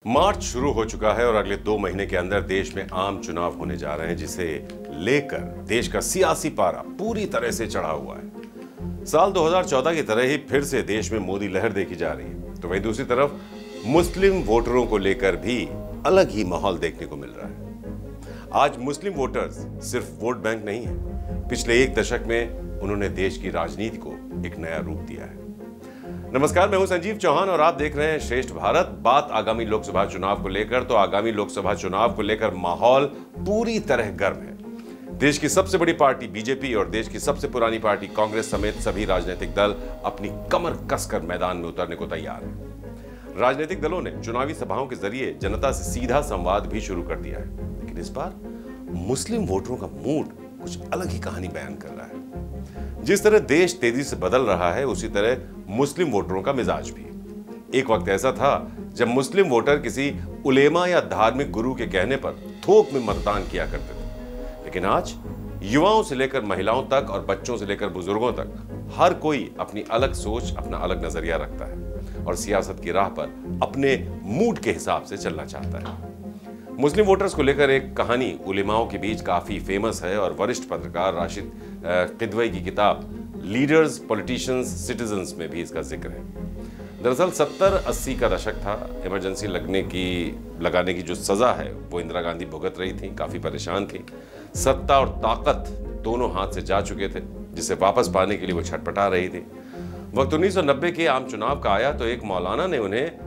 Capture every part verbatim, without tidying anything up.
मार्च शुरू हो चुका है और अगले दो महीने के अंदर देश में आम चुनाव होने जा रहे हैं, जिसे लेकर देश का सियासी पारा पूरी तरह से चढ़ा हुआ है। साल दो हज़ार चौदह की तरह ही फिर से देश में मोदी लहर देखी जा रही है, तो वहीं दूसरी तरफ मुस्लिम वोटरों को लेकर भी अलग ही माहौल देखने को मिल रहा है। आज मुस्लिम वोटर्स सिर्फ वोट बैंक नहीं है, पिछले एक दशक में उन्होंने देश की राजनीति को एक नया रूप दिया है। नमस्कार, मैं हूं संजीव चौहान और आप देख रहे हैं श्रेष्ठ भारत। बात आगामी लोकसभा चुनाव को लेकर तो आगामी लोकसभा चुनाव को लेकर माहौल पूरी तरह गर्म है। देश की सबसे बड़ी पार्टी बीजेपी और देश की सबसे पुरानी पार्टी कांग्रेस समेत सभी राजनीतिक दल अपनी कमर कसकर मैदान में उतरने को तैयार हैं। राजनीतिक दलों ने चुनावी सभाओं के जरिए जनता से सीधा संवाद भी शुरू कर दिया है, लेकिन इस बार मुस्लिम वोटरों का मूड कुछ अलग ही कहानी बयान कर रहा है। जिस तरह देश तेजी से बदल रहा है, उसी तरह मुस्लिम वोटरों का मिजाज भी। एक वक्त ऐसा था जब मुस्लिम वोटर किसी उलेमा या धार्मिक गुरु के कहने पर थोक में मतदान किया करते थे, लेकिन आज युवाओं से लेकर महिलाओं तक और बच्चों से लेकर बुजुर्गों तक हर कोई अपनी अलग सोच, अपना अलग नजरिया रखता है और सियासत की राह पर अपने मूड के हिसाब से चलना चाहता है। मुस्लिम वोटर्स को लेकर एक कहानी उलेमाओं के बीच काफी फेमस है और वरिष्ठ पत्रकार राशिद किदवई की किताब लीडर्स, पॉलिटिशियंस, सिटीजन्स में भी इसका जिक्र है। दरअसल सत्तर अस्सी का दशक था। इमरजेंसी लगने की लगाने की जो सजा है वो इंदिरा गांधी भुगत रही थी, काफी परेशान थी। सत्ता और ताकत दोनों हाथ से जा चुके थे, जिसे वापस पाने के लिए वो छटपटा रही थी। वक्त उन्नीस सौ नब्बे के आम चुनाव का आया तो एक मौलाना ने उन्हें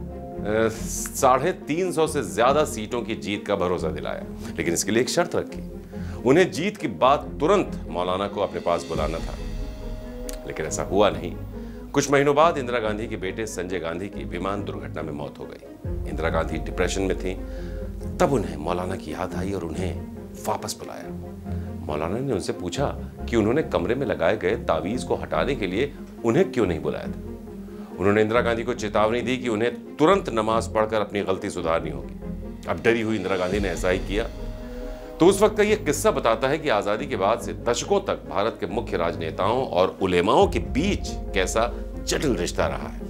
साढ़े तीन सौ से ज्यादा सीटों की जीत का भरोसा दिलाया, लेकिन इसके लिए एक शर्त रखी। उन्हें जीत की बात तुरंत मौलाना को अपने पास बुलाना था, लेकिन ऐसा हुआ नहीं। कुछ महीनों बाद इंदिरा गांधी के बेटे संजय गांधी की विमान दुर्घटना में मौत हो गई। इंदिरा गांधी डिप्रेशन में थी। तब उन्हें मौलाना की याद आई और उन्हें वापस बुलाया। मौलाना ने उनसे पूछा कि उन्होंने कमरे में लगाए गए तावीज को हटाने के लिए उन्हें क्यों नहीं बुलाया था। उन्होंने इंदिरा गांधी को चेतावनी दी कि उन्हें तुरंत नमाज पढ़कर अपनी गलती सुधारनी होगी। अब डरी हुई इंदिरा गांधी ने ऐसा ही किया। तो उस वक्त का यह किस्सा बताता है कि आजादी के बाद से दशकों तक भारत के मुख्य राजनेताओं और उलेमाओं के बीच कैसा जटिल रिश्ता रहा है।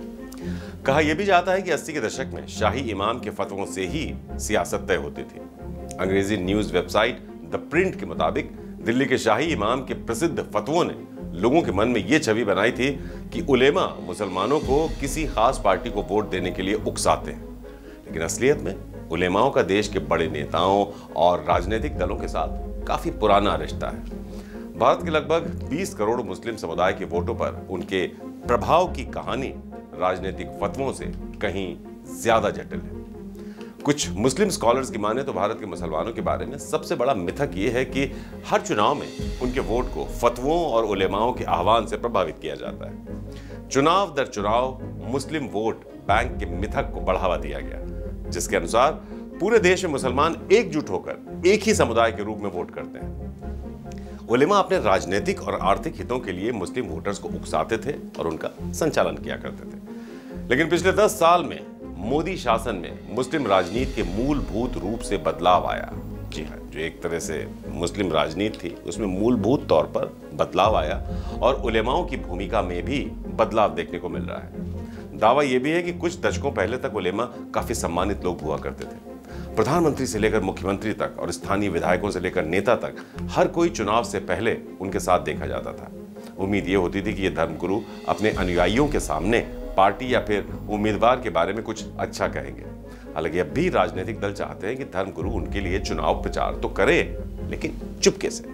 कहा यह भी जाता है कि अस्सी के दशक में शाही इमाम के फतवों से ही सियासत तय होती थी। अंग्रेजी न्यूज वेबसाइट द प्रिंट के मुताबिक दिल्ली के शाही इमाम के प्रसिद्ध फतवों ने लोगों के मन में यह छवि बनाई थी कि उलेमा मुसलमानों को किसी खास पार्टी को वोट देने के लिए उकसाते हैं, लेकिन असलियत में उलेमाओं का देश के बड़े नेताओं और राजनीतिक दलों के साथ काफी पुराना रिश्ता है। भारत के लगभग बीस करोड़ मुस्लिम समुदाय के वोटों पर उनके प्रभाव की कहानी राजनीतिक फतवों से कहीं ज्यादा जटिल है। कुछ मुस्लिम स्कॉलर्स की माने तो भारत के मुसलमानों के बारे में सबसे बड़ा मिथक ये है कि हर चुनाव में उनके वोट को फतवों और उलेमाओं के आह्वान से प्रभावित किया जाता है। चुनाव दर चुनाव मुस्लिम वोट बैंक के मिथक को बढ़ावा दिया गया, जिसके अनुसार पूरे देश में मुसलमान एकजुट होकर एक ही समुदाय के रूप में वोट करते हैं। उलेमा अपने राजनीतिक और आर्थिक हितों के लिए मुस्लिम वोटर्स को उकसाते थे और उनका संचालन किया करते थे, लेकिन पिछले दस साल में मोदी शासन में मुस्लिम राजनीति के मूलभूत रूप से बदलाव आया। जी हाँ, जो एक तरह से मुस्लिम राजनीति थी उसमें मूलभूत तौर पर बदलाव आया और उलेमाओं की भूमिका में भी बदलाव देखने को मिल रहा है। दावा यह भी है कि कुछ दशकों पहले तक उलेमा काफी सम्मानित लोग हुआ करते थे। प्रधानमंत्री से लेकर मुख्यमंत्री तक और स्थानीय विधायकों से लेकर नेता तक हर कोई चुनाव से पहले उनके साथ देखा जाता था। उम्मीद यह होती थी कि ये धर्मगुरु अपने अनुयायियों के सामने पार्टी या फिर उम्मीदवार के बारे में कुछ अच्छा कहेंगे। हालांकि अब भी राजनीतिक दल चाहते हैं कि धर्मगुरु उनके लिए चुनाव प्रचार तो करे, लेकिन चुपके से।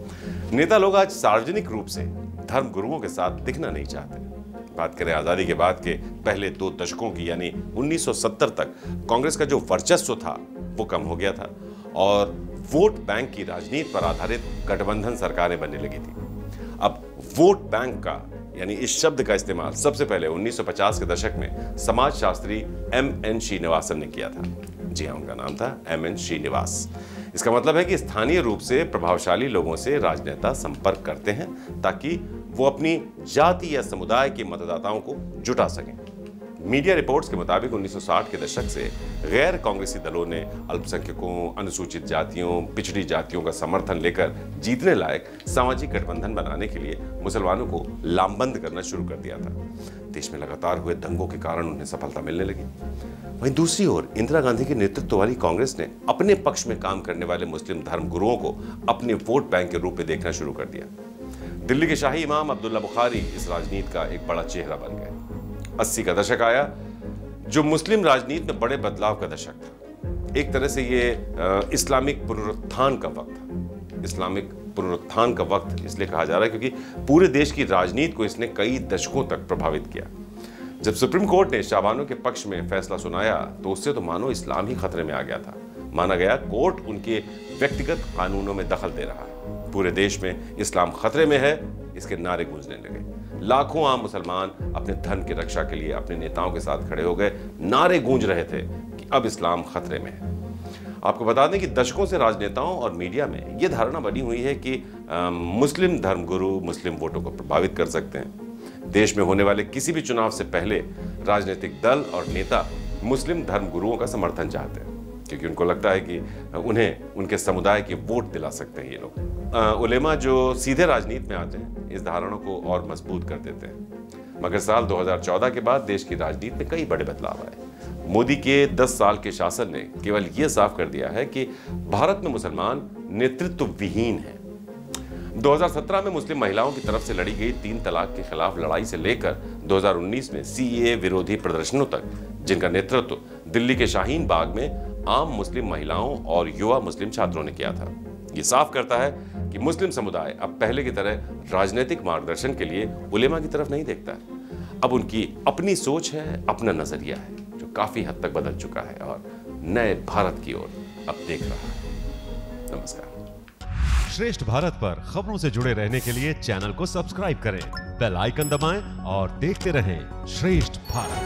नेता लोग आज सार्वजनिक रूप से धर्मगुरुओं के साथ दिखना नहीं चाहते। बात करें आजादी के बाद के पहले दो दशकों की, यानी उन्नीस सौ सत्तर तक कांग्रेस का जो वर्चस्व था वो कम हो गया था और वोट बैंक की राजनीति पर आधारित गठबंधन सरकारें बनने लगी थी। अब वोट बैंक का यानी इस शब्द का इस्तेमाल सबसे पहले उन्नीस सौ पचास के दशक में समाजशास्त्री एम एन श्रीनिवासन ने किया था। जी हाँ, उनका नाम था एम एन श्रीनिवास। इसका मतलब है कि स्थानीय रूप से प्रभावशाली लोगों से राजनेता संपर्क करते हैं ताकि वो अपनी जाति या समुदाय के मतदाताओं को जुटा सकें। मीडिया रिपोर्ट्स के मुताबिक उन्नीस सौ साठ के दशक से गैर कांग्रेसी दलों ने अल्पसंख्यकों, अनुसूचित जातियों, पिछड़ी जातियों का समर्थन लेकर जीतने लायक सामाजिक गठबंधन बनाने के लिए मुसलमानों को लामबंद करना शुरू कर दिया था। देश में लगातार हुए दंगों के कारण उन्हें सफलता मिलने लगी। वहीं दूसरी ओर इंदिरा गांधी के नेतृत्व वाली कांग्रेस ने अपने पक्ष में काम करने वाले मुस्लिम धर्म गुरुओं को अपने वोट बैंक के रूप में देखना शुरू कर दिया। दिल्ली के शाही इमाम अब्दुल्ला बुखारी इस राजनीति का एक बड़ा चेहरा बन गए। अस्सी का दशक आया जो मुस्लिम राजनीति में बड़े बदलाव का दशक था। एक तरह से ये इस्लामिक पुनरुत्थान का वक्त था। इस्लामिक पुनरुत्थान का वक्त इसलिए कहा जा रहा है क्योंकि पूरे देश की राजनीति को इसने कई दशकों तक प्रभावित किया। जब सुप्रीम कोर्ट ने शाबानों के पक्ष में फैसला सुनाया तो उससे तो मानो इस्लाम ही खतरे में आ गया था। माना गया कोर्ट उनके व्यक्तिगत कानूनों में दखल दे रहा है। पूरे देश में इस्लाम खतरे में है, इसके नारे गूंजने लगे। लाखों आम मुसलमान अपने धर्म की रक्षा के लिए अपने नेताओं के साथ खड़े हो गए। नारे गूंज रहे थे कि अब इस्लाम खतरे में है। आपको बता दें कि दशकों से राजनेताओं और मीडिया में यह धारणा बनी हुई है कि आ, मुस्लिम धर्मगुरु मुस्लिम वोटों को प्रभावित कर सकते हैं। देश में होने वाले किसी भी चुनाव से पहले राजनीतिक दल और नेता मुस्लिम धर्मगुरुओं का समर्थन चाहते हैं क्योंकि उनको लगता है कि उन्हें उनके समुदाय के वोट दिला सकते हैं ये लोग। उलेमा जो सीधे राजनीति में आते हैं इस धारणा को और मजबूत कर देते हैं। मगर साल दो हज़ार चौदह के बाद देश की राजनीति में कई बड़े बदलाव आए। मोदी के दस साल के शासन ने केवल यह साफ कर दिया है कि भारत में मुसलमान नेतृत्व विहीन है। दो हज़ार सत्रह में मुस्लिम महिलाओं की तरफ से लड़ी गई तीन तलाक के खिलाफ लड़ाई से लेकर दो हज़ार उन्नीस में सीएए विरोधी प्रदर्शनों तक, जिनका नेतृत्व दिल्ली के शाहीन बाग में आम मुस्लिम महिलाओं और युवा मुस्लिम छात्रों ने किया था, ये साफ करता है कि मुस्लिम समुदाय अब पहले की तरह राजनीतिक मार्गदर्शन के लिए उलेमा की तरफ नहीं देखता है। अब उनकी अपनी सोच है, अपना नजरिया है जो काफी हद तक बदल चुका है और नए भारत की ओर अब देख रहा है। नमस्कार। श्रेष्ठ भारत पर खबरों से जुड़े रहने के लिए चैनल को सब्सक्राइब करें, बेल आइकन दबाएं और देखते रहें श्रेष्ठ भारत।